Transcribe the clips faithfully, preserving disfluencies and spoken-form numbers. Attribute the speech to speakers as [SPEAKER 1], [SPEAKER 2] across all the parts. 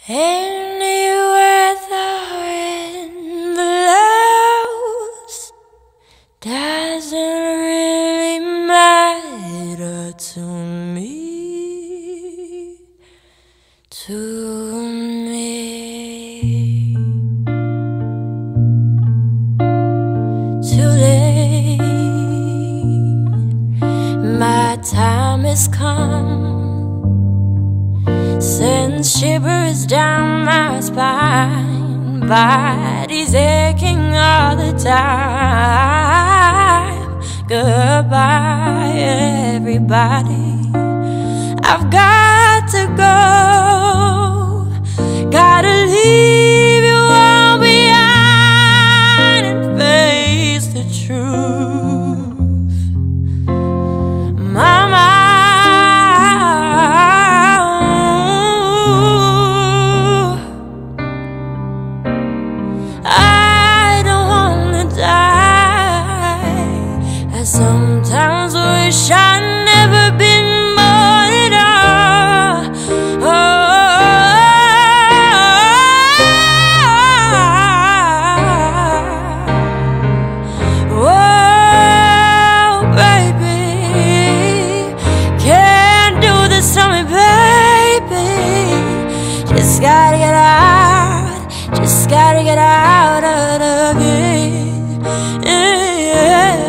[SPEAKER 1] Anywhere the wind blows doesn't really matter to me, to me. Too late, my time has come. Sends shivers down my spine, body's aching all the time. Goodbye, everybody, I've got to go. Gotta leave you all behind and face the truth. Mama, sometimes wish I'd never been born at all. Oh, oh, baby, can't do this to me, baby. Just gotta get out, just gotta get out of the gate. Yeah.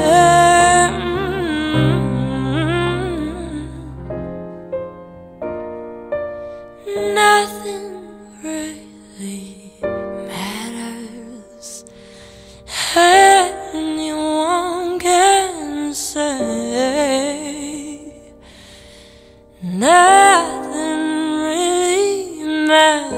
[SPEAKER 1] Nothing really matters. Anyone can say nothing really matters.